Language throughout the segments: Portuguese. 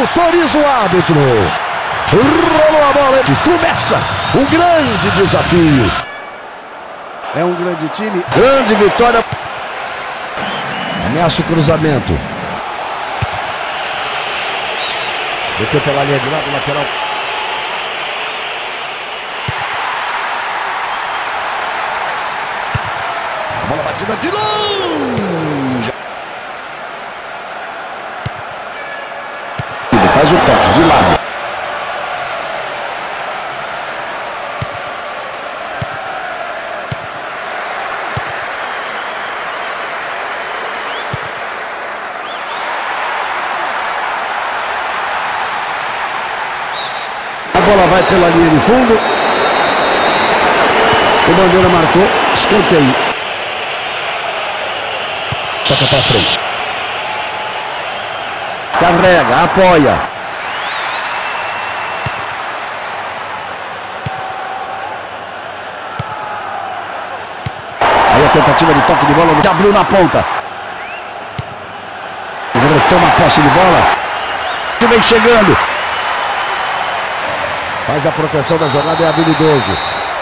Autoriza o árbitro. Rolou a bola. Começa um grande desafio. É um grande time. Grande vitória. Ameaça o cruzamento. Meteu pela linha de lado, lateral. Bola batida de longe. Ele faz o toque de lado. A bola vai pela linha de fundo. O Bandeira marcou. Escanteio. Toca para frente. Carrega, apoia. Aí a tentativa de toque de bola. Abriu na ponta. Retoma a posse de bola. Vem chegando. Faz a proteção da jogada, é habilidoso.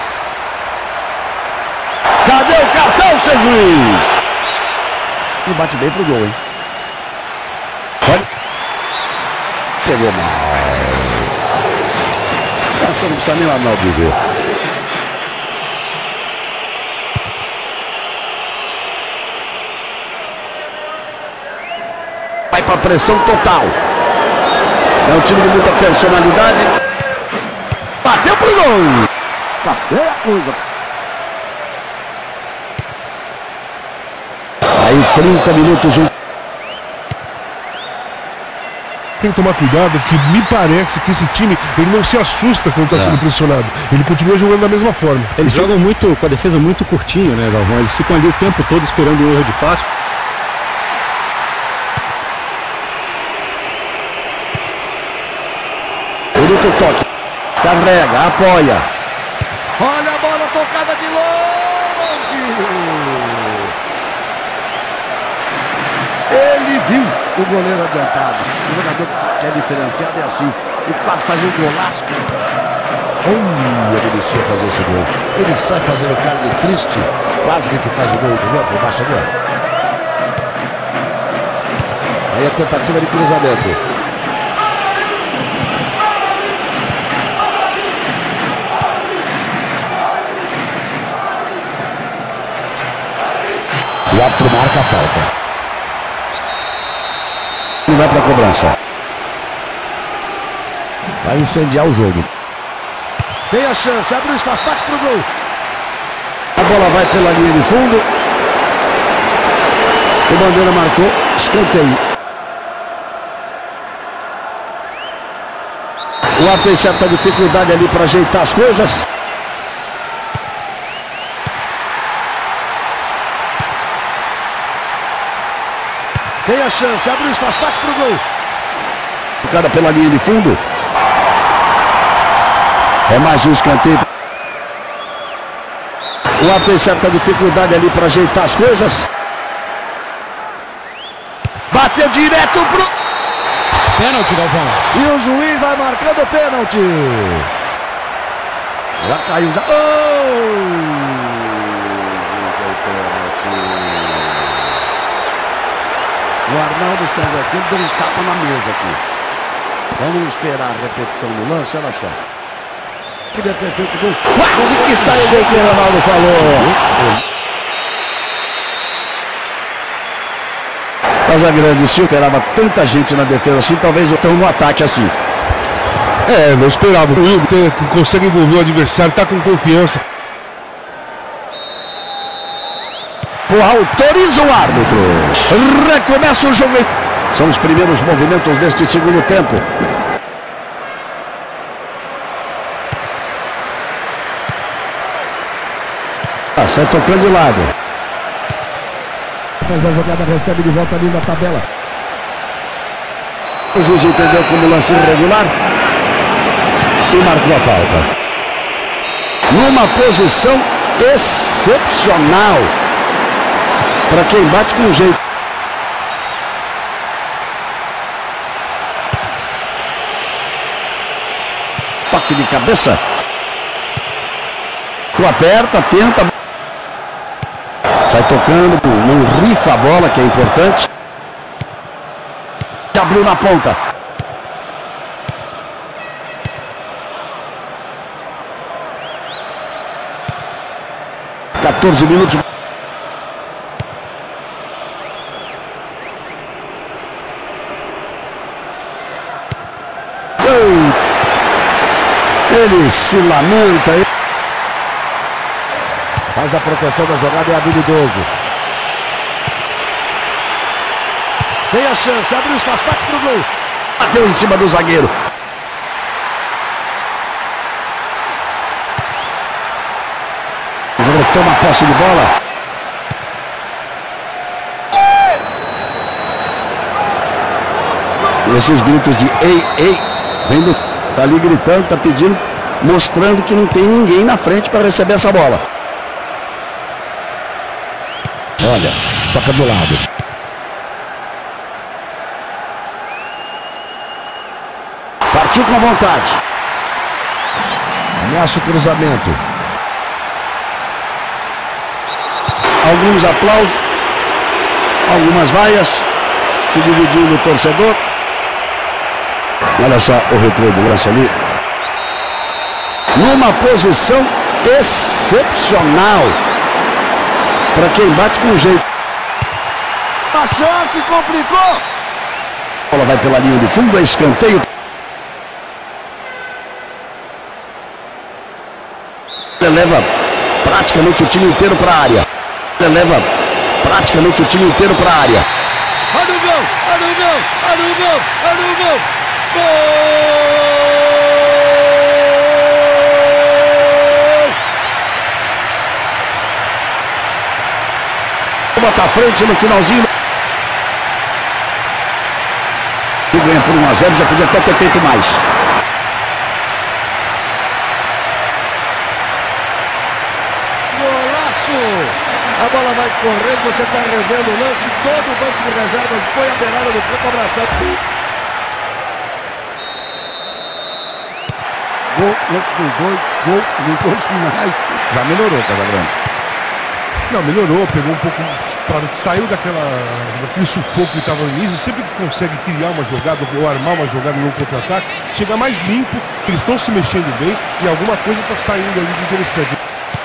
Cadê o cartão, seu juiz? E bate bem pro gol, hein? Olha. Pegou mal. Essa não precisa nem lá mal dizer. Vai pra pressão total. É um time de muita personalidade. Bateu pro gol. Tá feia a coisa. Aí 30 minutos. Tem que tomar cuidado, que me parece que esse time ele não se assusta quando está sendo pressionado. Ele continua jogando da mesma forma. Eles jogam muito com a defesa muito curtinho, né, Galvão? Eles ficam ali o tempo todo esperando o erro de passe. Bonito toque. Carrega, apoia. Olha a bola tocada de longe. Ele viu o goleiro adiantado. O jogador que é diferenciado é assim. E quase faz um golaço. Ele merecia fazer esse gol. Ele sai fazendo cara de triste. Quase que faz o gol, entendeu? Por baixo ali. Aí a tentativa de cruzamento. O árbitro marca a falta. Não vai para a cobrança. Vai incendiar o jogo. Tem a chance, abre o espaço, bate pro gol. A bola vai pela linha de fundo. O Bandeira marcou, escanteio. O árbitro tem certa dificuldade ali para ajeitar as coisas. Tem a chance, abre o espaço, bate pro gol. Tocada pela linha de fundo. É mais um escanteio. O árbitro tem certa dificuldade ali para ajeitar as coisas. Bateu direto pro... Pênalti, Galvão. E o juiz vai marcando o pênalti. Já caiu, já... O Arnaldo César Coelho deu um tapa na mesa aqui. Vamos esperar a repetição do lance, olha só. Queria ter feito gol. Quase que saiu o gol que o Ronaldo falou. Casa Grande, se esperava tanta gente na defesa assim, talvez estão no ataque assim. Não esperava. O Will consegue envolver o adversário, tá com confiança. Autoriza o árbitro. Recomeça o jogo. São os primeiros movimentos deste segundo tempo. Sai tocando de lado. Faz a jogada, recebe de volta ali na tabela. O juiz entendeu como lance irregular e marcou a falta. Numa posição excepcional. Para quem bate com jeito. toque de cabeça. Tu aperta, tenta. Sai tocando, não rifa a bola, que é importante. Abriu na ponta. (14 minutos). Ele se lamenta. Faz a proteção da jogada, é habilidoso. Tem a chance, abriu espaço, bate pro gol. Bateu em cima do zagueiro. Agora toma posse de bola. E esses gritos de ei, ei, vem do... Tá ali gritando, tá pedindo, mostrando que não tem ninguém na frente para receber essa bola. Olha, toca do lado. Partiu com vontade. Ameaça o cruzamento. Alguns aplausos. Algumas vaias. Se dividindo o torcedor. Olha só o replay do lance ali. Numa posição excepcional. Para quem bate com jeito. A chance complicou. A bola vai pela linha de fundo, é escanteio. Ele leva praticamente o time inteiro para a área. Ele leva praticamente o time inteiro para a área. Olha o gol, olha o gol, olha o gol, olha o gol. Gol! Vou botar a frente no finalzinho. E ganha por 1-0, já podia até ter feito mais. Golaço! A bola vai correndo, você está revendo o lance, todo o banco de reservas põe a beirada do campo abraçado. Gol antes dos dois, gol nos dois finais. Já melhorou, Casagrande. Não, melhorou, pegou um pouco, saiu daquele sufoco que estava no início, sempre que consegue criar uma jogada ou armar uma jogada no contra-ataque, chega mais limpo, eles estão se mexendo bem e alguma coisa está saindo ali de interessante.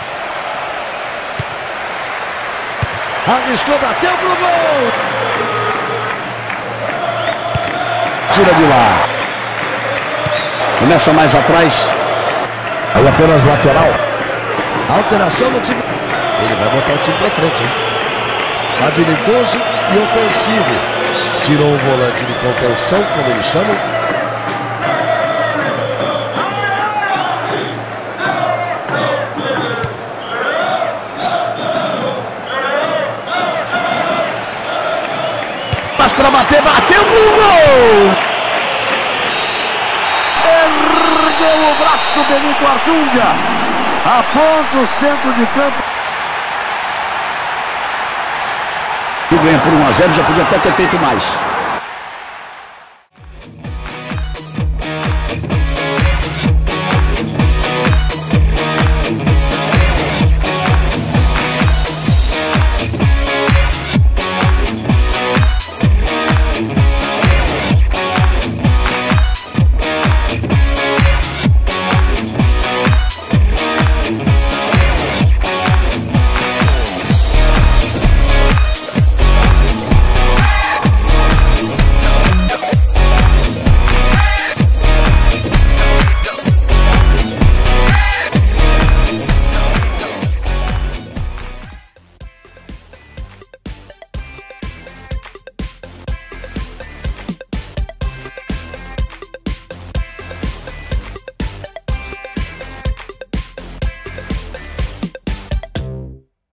Arriscou, bateu pro gol! Tira de lá. Começa mais atrás. Aí apenas lateral. Alteração no time. Ele vai botar o time pra frente, hein? Habilidoso e ofensivo. Tirou o volante de contenção, como eles chamam. Mas pra bater, bateu pro gol! Ergueu o braço, Benito Artunga. Aponta o centro de campo. E ganha por 1-0, já podia até ter feito mais.